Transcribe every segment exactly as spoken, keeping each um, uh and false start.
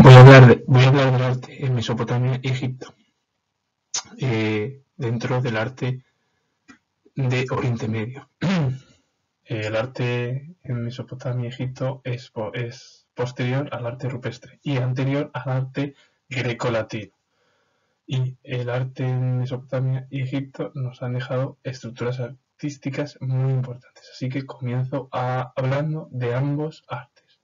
Voy a hablar, de, voy a hablar del arte en Mesopotamia y Egipto, eh, dentro del arte de Oriente Medio. El arte en Mesopotamia y Egipto es, es posterior al arte rupestre y anterior al arte grecolatino. Y el arte en Mesopotamia y Egipto nos han dejado estructuras artísticas muy importantes. Así que comienzo a, hablando de ambos artes.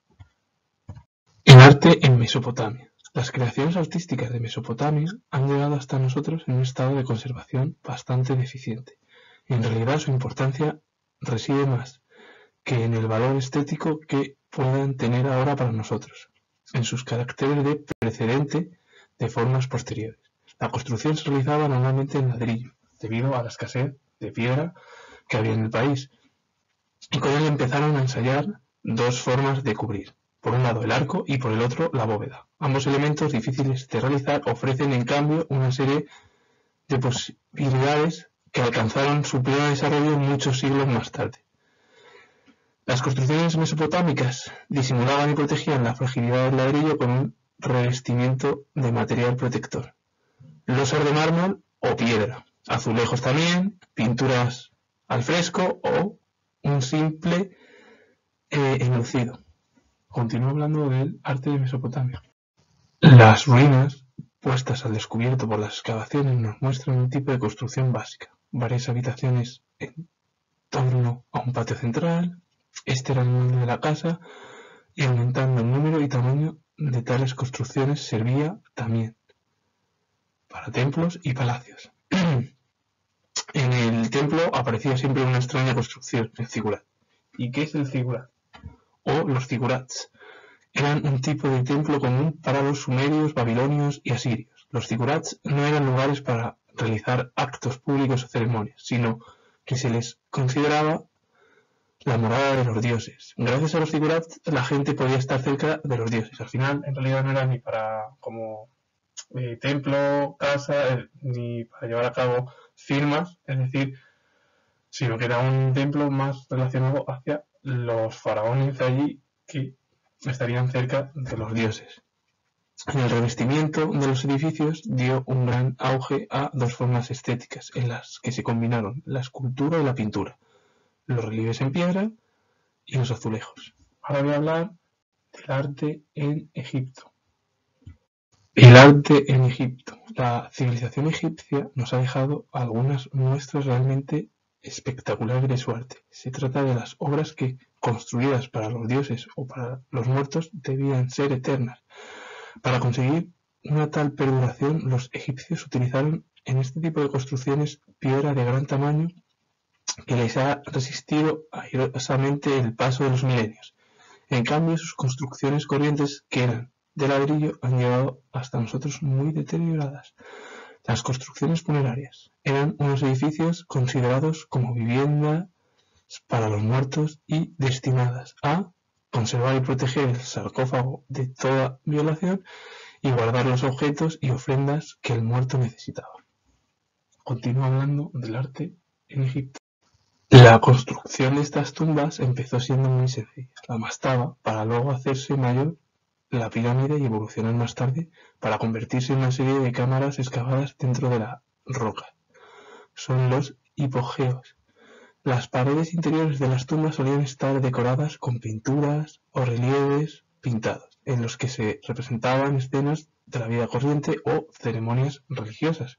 El arte en Mesopotamia. Las creaciones artísticas de Mesopotamia han llegado hasta nosotros en un estado de conservación bastante deficiente. En realidad su importancia reside más que en el valor estético que puedan tener ahora para nosotros, en sus caracteres de precedente de formas posteriores. La construcción se realizaba normalmente en ladrillo, debido a la escasez de piedra que había en el país, y con él empezaron a ensayar dos formas de cubrir. Por un lado el arco y por el otro la bóveda. Ambos elementos difíciles de realizar ofrecen en cambio una serie de posibilidades que alcanzaron su pleno desarrollo muchos siglos más tarde. Las construcciones mesopotámicas disimulaban y protegían la fragilidad del ladrillo con un revestimiento de material protector. Losas de mármol o piedra, azulejos también, pinturas al fresco o un simple eh, enlucido. Continúo hablando del arte de Mesopotamia. Las ruinas puestas al descubierto por las excavaciones nos muestran un tipo de construcción básica. Varias habitaciones en torno a un patio central. Este era el molde de la casa y aumentando el número y tamaño de tales construcciones servía también para templos y palacios. En el templo aparecía siempre una extraña construcción, el zigurat. ¿Y qué es el zigurat? O los zigurats. Eran un tipo de templo común para los sumerios, babilonios y asirios. Los zigurats no eran lugares para realizar actos públicos o ceremonias, sino que se les consideraba la morada de los dioses. Gracias a los zigurats la gente podía estar cerca de los dioses. Al final, en realidad no era ni para como eh, templo, casa, eh, ni para llevar a cabo firmas, es decir, sino que era un templo más relacionado hacia los faraones de allí que estarían cerca de los dioses. En el revestimiento de los edificios dio un gran auge a dos formas estéticas en las que se combinaron la escultura y la pintura, los relieves en piedra y los azulejos. Ahora voy a hablar del arte en Egipto. El arte en Egipto. La civilización egipcia nos ha dejado algunas muestras realmente espectaculares de su arte. Se trata de las obras que, construidas para los dioses o para los muertos, debían ser eternas. Para conseguir una tal perduración, los egipcios utilizaron en este tipo de construcciones piedra de gran tamaño que les ha resistido airosamente el paso de los milenios. En cambio, sus construcciones corrientes, que eran de ladrillo, han llegado hasta nosotros muy deterioradas. Las construcciones funerarias eran unos edificios considerados como viviendas para los muertos y destinadas a conservar y proteger el sarcófago de toda violación y guardar los objetos y ofrendas que el muerto necesitaba. Continúo hablando del arte en Egipto. La construcción de estas tumbas empezó siendo muy sencilla. La mastaba para luego hacerse mayor la pirámide y evolucionar más tarde para convertirse en una serie de cámaras excavadas dentro de la roca. Son los hipogeos. Las paredes interiores de las tumbas solían estar decoradas con pinturas o relieves pintados, en los que se representaban escenas de la vida corriente o ceremonias religiosas.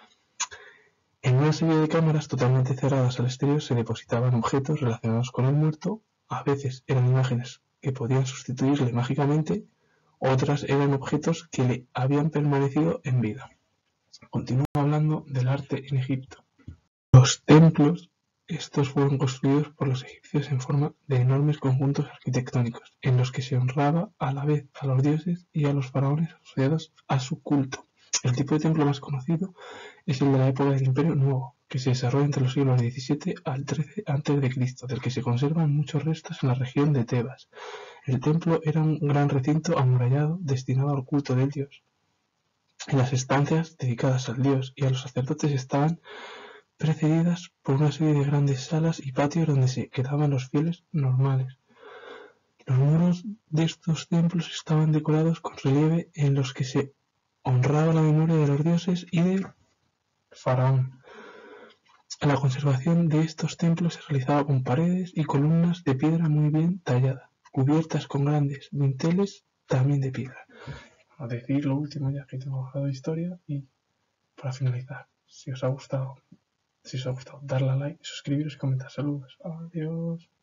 En una serie de cámaras totalmente cerradas al exterior se depositaban objetos relacionados con el muerto. A veces eran imágenes que podían sustituirle mágicamente, otras eran objetos que le habían permanecido en vida. Continúo hablando del arte en Egipto. Los templos, estos fueron construidos por los egipcios en forma de enormes conjuntos arquitectónicos, en los que se honraba a la vez a los dioses y a los faraones asociados a su culto. El tipo de templo más conocido es el de la época del Imperio Nuevo, que se desarrolla entre los siglos diecisiete al trece antes de Cristo, del que se conservan muchos restos en la región de Tebas. El templo era un gran recinto amurallado destinado al culto del dios. En las estancias dedicadas al dios y a los sacerdotes estaban precedidas por una serie de grandes salas y patios donde se quedaban los fieles normales. Los muros de estos templos estaban decorados con relieve en los que se honraba la memoria de los dioses y del faraón. La conservación de estos templos se realizaba con paredes y columnas de piedra muy bien tallada, cubiertas con grandes dinteles también de piedra. A decir lo último ya que tengo hablado de historia y para finalizar, si os ha gustado, si os ha gustado, darle a like, suscribiros y comentar. Saludos. Adiós.